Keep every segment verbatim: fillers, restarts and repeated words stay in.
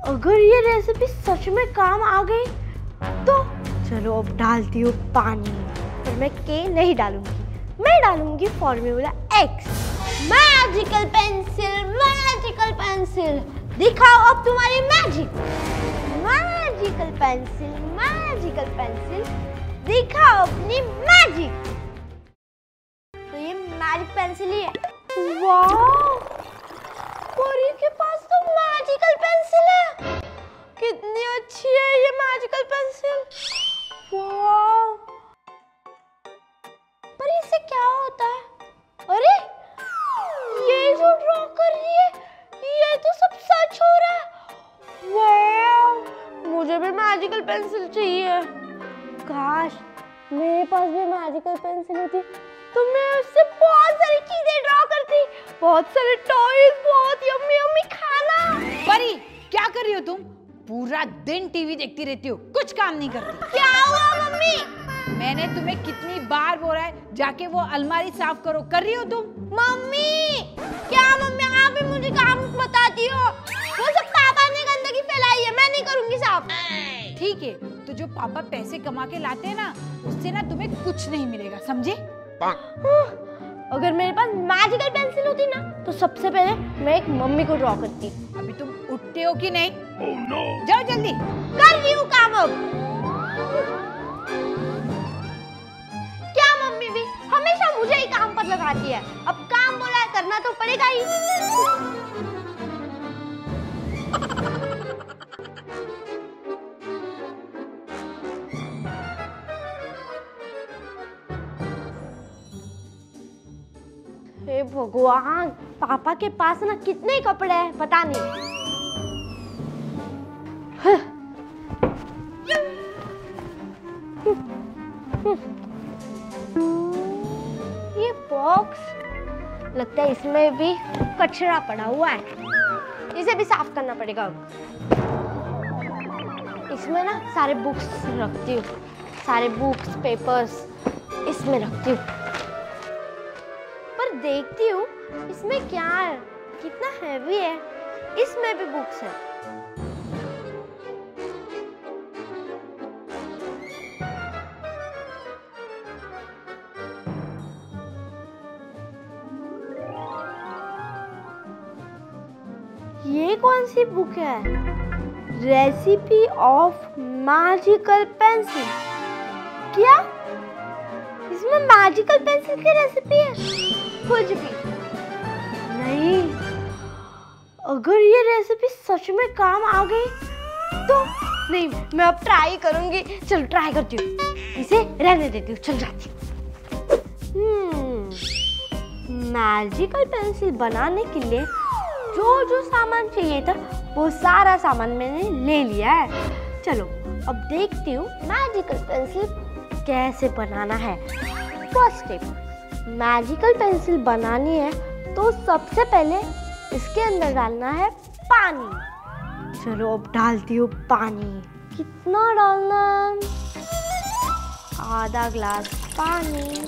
अगर ये रेसिपी सच में काम आ गई तो चलो अब डालती हूँ पानी। पर मैं के नहीं डालूंगी, मैं डालूंगी formula X. Magical pencil, magical pencil, दिखाओ अब तुम्हारी magic. Magical pencil, magical pencil, दिखाओ अपनी मैजिक। तो ये मैजिक पेंसिल ही है। वाह, परी के पास तो मैजिकल पेंसिल है। कितनी अच्छी है ये मैजिकल पेंसिल। वाह, पर इससे क्या होता है? अरे ये जो ड्रॉ कर रही है ये तो सब सच हो रहा है। वाह, मुझे भी मैजिकल पेंसिल चाहिए। काश मेरे पास भी मैजिकल पेंसिल होती तो मैं उससे बहुत सारी चीजें ड्रॉ करती, बहुत सारे टॉयज, बहुत यम्मी यम्मी खाना। परी, क्या कर रही हो तुम? पूरा दिन टीवी देखती रहती हो, कुछ काम नहीं करती। क्या हुआ मम्मी? मैंने तुम्हें कितनी बार बोला है जाके वो अलमारी साफ करो, कर रही हो तुम? मम्मी, क्या मम्मी आप भी मुझे काम बताती हो? वो सब पापा ने गंदगी फैलाई है, मैं नहीं करूंगी साफ। ठीक है, तो जो पापा पैसे कमा के लाते हैं ना, उससे ना तुम्हें कुछ नहीं मिलेगा, समझे? अगर मेरे पास मैजिकल पेंसिल होती ना तो सबसे पहले मैं एक मम्मी को ड्रॉ करती। अभी तुम उठते हो कि नहीं? oh, no. जाओ जल्दी। कर रही हूँ काम अब। क्या मम्मी भी हमेशा मुझे ही काम पर लगाती है। अब काम बोला है करना तो पड़ेगा ही। हे भगवान, पापा के पास ना कितने कपड़े हैं पता नहीं। ये बॉक्स लगता है इसमें भी कचरा पड़ा हुआ है, इसे भी साफ करना पड़ेगा। इसमें ना सारे बुक्स रखती हूँ, सारे बुक्स पेपर्स इसमें रखती हूँ। देखती हूँ इसमें क्या है, कितना हैवी है। इसमें भी बुक्स है। ये कौन सी बुक है? Recipe of magical pencil. क्या इसमें मैजिकल पेंसिल की रेसिपी है? कुछ भी नहीं। अगर ये रेसिपी सच में काम आ गई तो नहीं, मैं अब ट्राई करूंगी। चलो ट्राई करती हूँ, इसे रहने देती हूँ, चल जाती हूँ। मैजिकल पेंसिल बनाने के लिए जो जो सामान चाहिए था वो सारा सामान मैंने ले लिया है। चलो अब देखती हूँ मैजिकल पेंसिल कैसे बनाना है। फर्स्ट स्टेप, मैजिकल पेंसिल बनानी है तो सबसे पहले इसके अंदर डालना है पानी। चलो अब डालती हूँ पानी। कितना डालना है? आधा ग्लास पानी।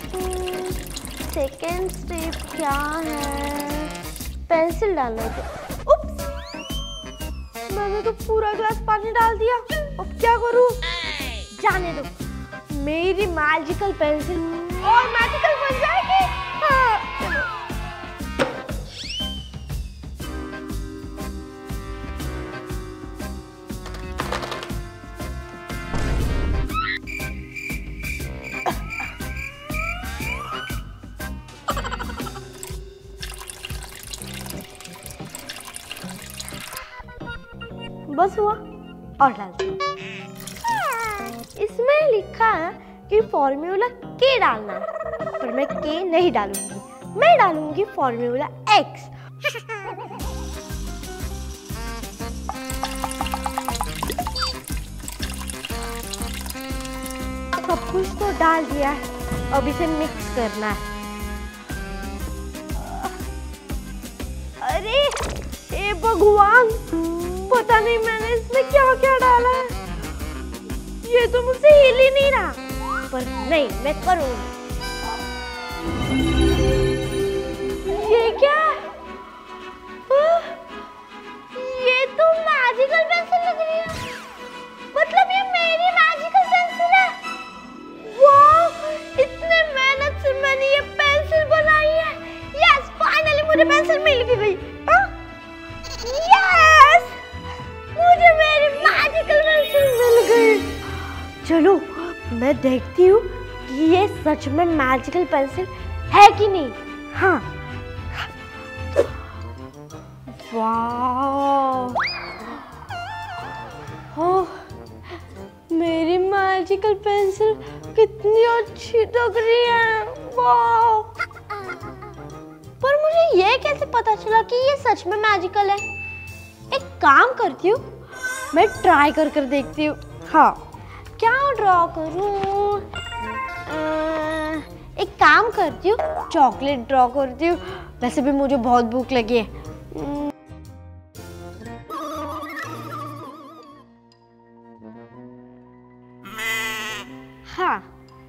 सेकेंड स्टेप क्या है? पेंसिल डालना है। उप्स, मैंने तो पूरा ग्लास पानी डाल दिया। अब क्या करूँ? जाने दो, मेरी मैजिकल पेंसिल और मैजिकल बन जाएगी। हाँ, चलो। बस हुआ और डालती हूँ। इसमें लिखा है कि फॉर्मूला के डालना है, पर मैं के नहीं डालूंगी, मैं डालूंगी फॉर्मूला एक्स। सब कुछ तो डाल दिया है, अब इसे मिक्स करना है। अरे ए भगवान, पता नहीं मैंने इसमें क्या क्या डाला है। ये तो मुझसे हिल ही नहीं रहा, पर नहीं, मैं करूंगी। ये क्या? ये तो मैजिकल मुझे पेंसिल मिल गई। यस, मुझे मेरी मैजिकल पेंसिल मिल गई। चलो मैं देखती हूँ कि ये सच में मैजिकल पेंसिल है कि नहीं। हाँ, वाह, ओह, मेरी मैजिकल पेंसिल कितनी अच्छी लग रही है। वाह, पर मुझे ये कैसे पता चला कि ये सच में मैजिकल है? एक काम करती हूँ, मैं ट्राई कर कर देखती हूँ। हाँ, क्या ड्रॉ करूँ? एक काम करती हूँ, चॉकलेट ड्रॉ करती हूँ। वैसे भी मुझे बहुत भूख लगी है। हाँ,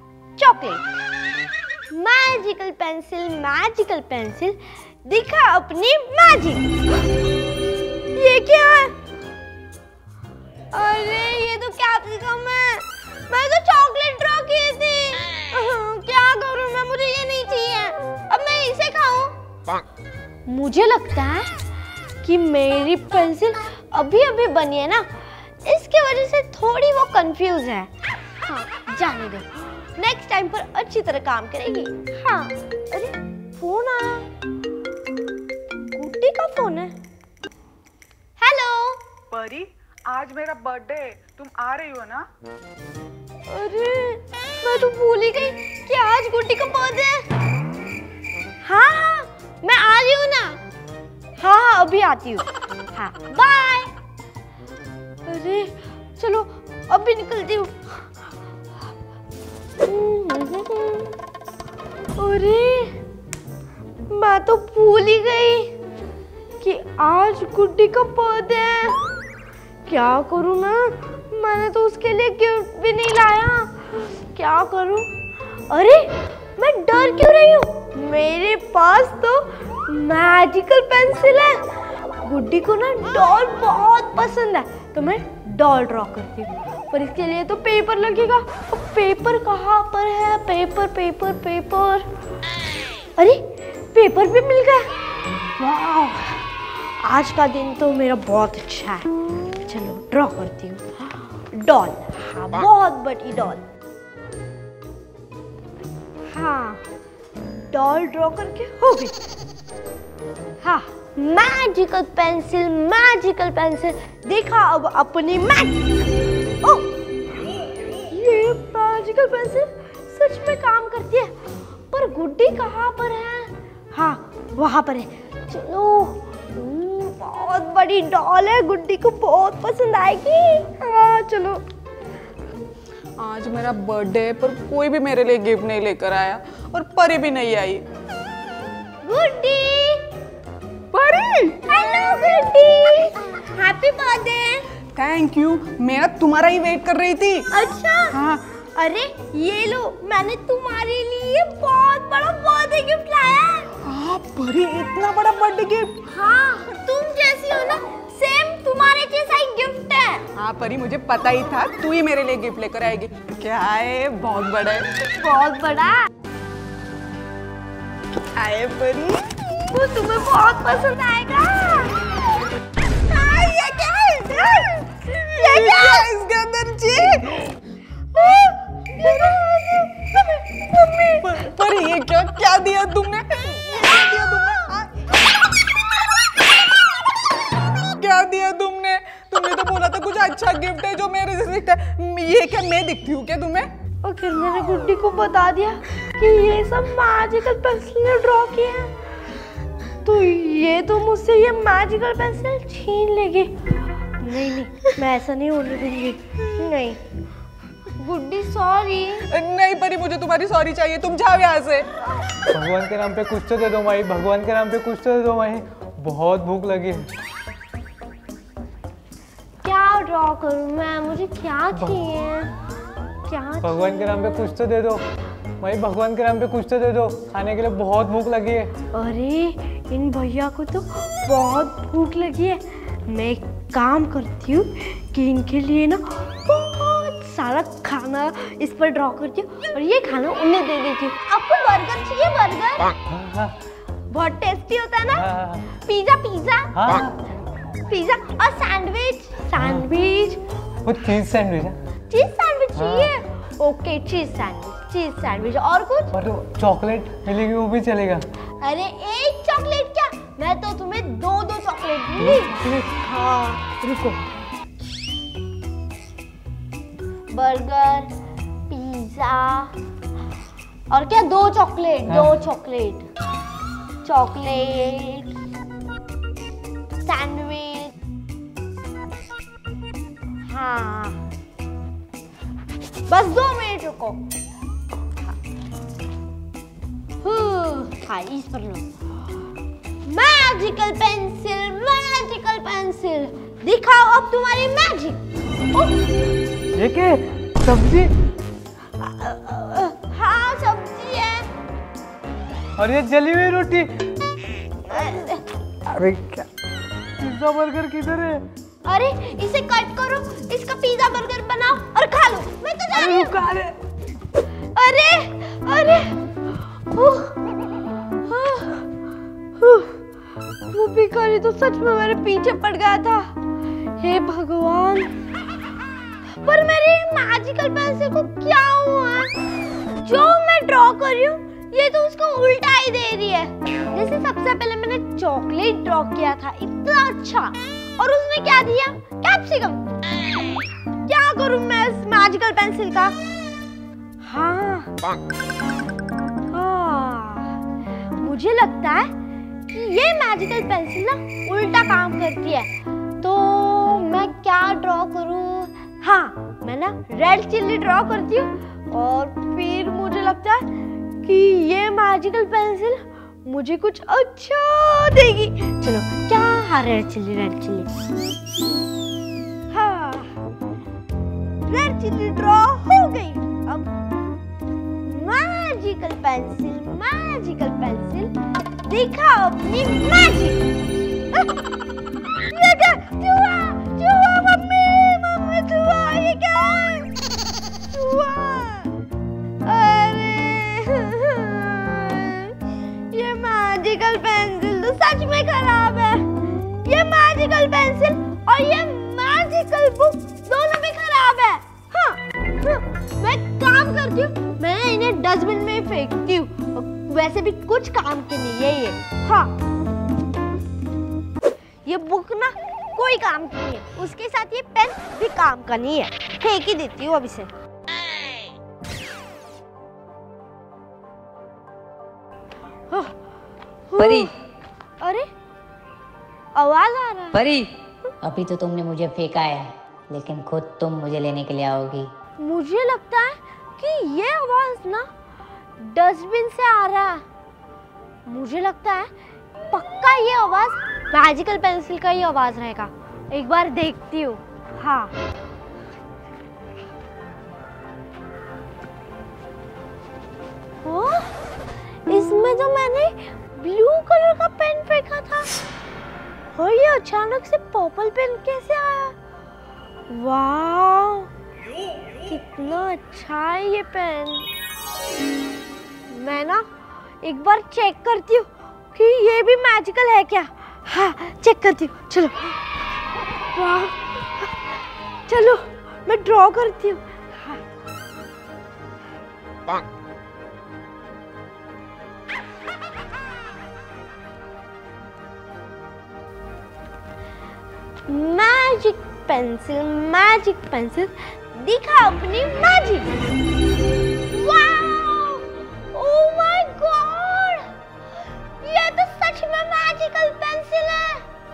chocolate. Magical pencil, magical pencil, दिखा अपनी मैजिक। ये क्या है? अरे ये तो कैप्सिकम है। मैं तो चॉकलेट ड्रॉ की थी। क्या करूं मैं, मुझे ये नहीं चाहिए। अब मैं इसे खाऊं? मुझे लगता है कि मेरी पेंसिल अभी अभी बनी है ना, इसकी वजह से थोड़ी वो कंफ्यूज है। हाँ, जाने दो, नेक्स्ट टाइम पर अच्छी तरह काम करेगी। हाँ, अरे फोन आया, गुड्डी का फोन है। हेलो परी, आज मेरा बर्थडे है, तुम आ रही हो ना? अरे मैं तो भूल ही गई कि आज गुड्डी का बर्थडे है। हाँ हाँ, मैं आ रही हूँ ना। हाँ हाँ, अभी आती हूँ। हाँ, बाय। अरे चलो अभी निकलती हूँ। अरे मैं तो भूल ही गई कि आज गुड्डी का बर्थडे है। क्या करूँ मैं? मैंने तो उसके लिए गिफ्ट भी नहीं लाया। क्या करूँ? अरे मैं डर क्यों रही हूँ? मेरे पास तो मैजिकल पेंसिल है। गुड्डी को ना डॉल बहुत पसंद है, तो मैं डॉल ड्रॉ करती हूँ। पर इसके लिए तो पेपर लगेगा। अब पेपर कहाँ पर है? पेपर पेपर पेपर, अरे पेपर भी मिल गया। वाह, आज का दिन तो मेरा बहुत अच्छा है। चलो ड्रॉ करती हूँ। डॉल, हाँ बहुत बड़ी डॉल। हाँ, डॉल ड्रॉ करके हो गई। हाँ, मैजिकल पेंसिल, मैजिकल पेंसिल, देखा अब अपनी मैजिक। ओह, ये मैजिकल पेंसिल सच में काम करती है। पर गुड्डी कहाँ पर है? हाँ, वहाँ पर है। चलो, बहुत बड़ी डॉल है, गुड्डी को बहुत पसंद आएगी। हाँ चलो। आज मेरा बर्थडे है पर कोई भी मेरे लिए गिफ्ट नहीं लेकर आया और परी भी नहीं आई। Guddi, Pari, hello Guddi, happy birthday. Thank you, मैं तुम्हारा ही वेट कर रही थी। अच्छा, हाँ, अरे ये लो, मैंने तुम्हारे लिए बहुत बड़ा बर्थडे गिफ्ट लाया है। हाँ परी, इतना बड़ा बर्थडे गिफ्ट। हाँ, तुम जैसी हो ना, सेम तुम्हारे जैसा ही गिफ्ट है। हाँ परी, मुझे पता ही था तू ही मेरे लिए गिफ्ट लेकर आएगी। क्या है? बहुत बड़ा है। बहुत बड़ा आए परी, वो तुम्हें बहुत पसंद आएगा। हाँ, ये क्या है? ये क्या है? इसके अंदर जी पर ये क्या क्या दिया तुमने? क्या दिया तुमने? क्या दिया तुमने? तुमने तो बोला था कुछ अच्छा गिफ्ट है जो मेरे से दिखता है। ये क्या मैं दिखती हूँ क्या तुम्हें? और फिर मैंने गुड्डी को बता दिया कि ये सब मैजिकल पेंसिल ने ड्रॉ किए हैं, तो ये तो मुझसे ये मैजिकल पेंसिल छीन लेगी। नहीं नहीं, मैं ऐसा नहीं होने दूंगी। नहीं गुड्डी, सॉरी। नहीं परी, मुझे तुम्हारी सॉरी चाहिए। तुम जाओ यहाँ से। भगवान के नाम पे कुछ तो दे दो माई, भगवान के नाम पे कुछ तो दे दो माई, बहुत भूख लगी है। क्या ड्रॉ करूं मैं? मुझे क्या चाहिए? क्या भगवान के नाम पे कुछ तो दे दो माई, भगवान के नाम पे कुछ तो दे दो, खाने के लिए बहुत भूख लगी है। अरे इन भैया को तो बहुत भूख लगी है। मैं एक काम करती हूँ कि इनके लिए ना बहुत सारा खाना इस पर ड्रॉ करती हूँ और ये खाना उन्हें दे देती हूँ। आपको बर्गर चाहिए? बर्गर? हाँ हाँ, बहुत टेस्टी होता है ना। हाँ पिज्जा पिज्जा हाँ पिज्जा और सैंडविच सैंडविच वो चीज सैंडविच है चीज सैंडविच हाँ। चाहिए। Okay cheese sandwich cheese sandwich और कुछ। और चॉकलेट मिलेगी वो भी चलेगा। अरे एक चॉकलेट क्या, मैं तो तुम्हें दो दो चॉकलेट दूंगी। हाँ रुको, बर्गर पिज्जा और क्या, दो चॉकलेट हाँ। दो चॉकलेट चॉकलेट सैंडविच। हाँ बस दो मिनट रुको। हाँ इस पर लो। मैजिकल पेंसिल मैजिकल पेंसिल दिखाओ अब तुम्हारी मैजिक। ये क्या सब्जी? हाँ सब्जी है। और ये जली हुई रोटी। अरे क्या, पिज्जा बर्गर किधर है? अरे इसे कट करो, इसका पिज्जा बर्गर बनाओ और खा लो। मैं तो जा रही हूँ। अरे अरे अरे उह, उह, उह, वो भिखारी तो सच में मेरे पीछे पड़ गया था। हे भगवान, पर मेरी मैजिकल पेंसिल को क्या हुआ? जो मैं ड्रॉ कर रही हूँ ये तो उसको उल्टा ही दे रही है। जैसे सबसे पहले मैंने चॉकलेट ड्रॉ किया था इतना अच्छा, और उसने क्या दिया? कैप्सिकम। क्या करूं मैं इस मैजिकल पेंसिल का? हाँ हाँ मुझे लगता है कि ये मैजिकल पेंसिल ना उल्टा काम करती है। तो मैं क्या ड्रॉ करूं? हाँ मैं ना रेड चिल्ली ड्रॉ करती हूँ, और फिर मुझे लगता है कि ये मैजिकल पेंसिल मुझे कुछ अच्छा देगी। चलो क्या, हाँ रेड चिल्ली रेड चिल्ली हाँ रेड चिल्ली ड्रॉ हो गई। अब मैजिकल पेंसिल मैजिकल पेंसिल दिखाओ अपनी मैजिक। ये क्या? चूहा चूहा मम्मी मम्मी चूहा, ये क्या है? चूहा। अरे ये मैजिकल पेंसिल तो सच में खराब है। ये मैजिकल पेंसिल और ये मैजिकल बुक दोनों भी खराब है। हाँ, हाँ मैं काम करती हूँ, मैं इन्हें डस्टबिन में फेंकती हूँ। वैसे भी कुछ काम के नहीं है ये। हाँ ये बुक ना कोई काम की नहीं है, उसके साथ ये पेन भी काम का नहीं है। फेंक ही देती हूँ अब इसे। परी, अरे आवाज आ रहा है। परी, अभी तो तुमने मुझे फेंका है, लेकिन खुद तुम मुझे लेने के लिए आओगी। मुझे लगता है कि ये आवाज ना डस्टबिन से आ रहा है। मुझे लगता है पक्का ये आवाज मैजिकल पेंसिल का ही आवाज रहेगा। एक बार देखती हूँ। हाँ ओ, इसमें तो मैंने ब्लू कलर का पेन फेंका था, और ये अचानक से पर्पल पेन कैसे आया? वाह कितना अच्छा है ये पेन। मैं ना एक बार चेक करती हूँ कि ये भी मैजिकल है क्या। हाँ चेक करती हूँ, चलो। वाह चलो मैं ड्रॉ करती हूँ। हाँ। मैजिक पेंसिल मैजिक पेंसिल दिखा अपनी magic. Wow oh my god, ये तो सच में मैजिकल पेंसिल है।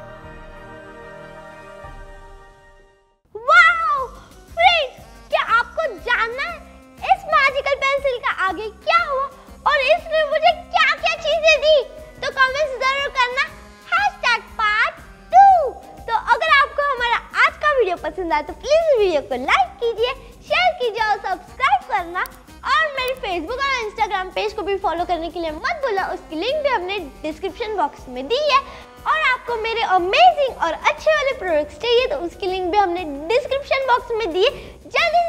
वाओ फ्रेंड्स, क्या आपको जानना है इस मैजिकल पेंसिल का आगे क्या हुआ और इसने मुझे क्या क्या चीजें दी? तो कमेंट्स जरूर करना हैशटैग पार्ट टू। तो अगर आपको हमारा आज का वीडियो पसंद आया तो प्लीज वीडियो को लाइक कीजिए, शेयर कीजिए और सब्सक्राइब करना। और मेरे फेसबुक और इंस्टाग्राम पेज को भी फॉलो करने के लिए मत भूलना, उसकी लिंक भी हमने डिस्क्रिप्शन बॉक्स में दी है। और आपको मेरे अमेजिंग और अच्छे वाले प्रोडक्ट्स चाहिए तो उसकी लिंक भी हमने डिस्क्रिप्शन बॉक्स में दी है। जल्दी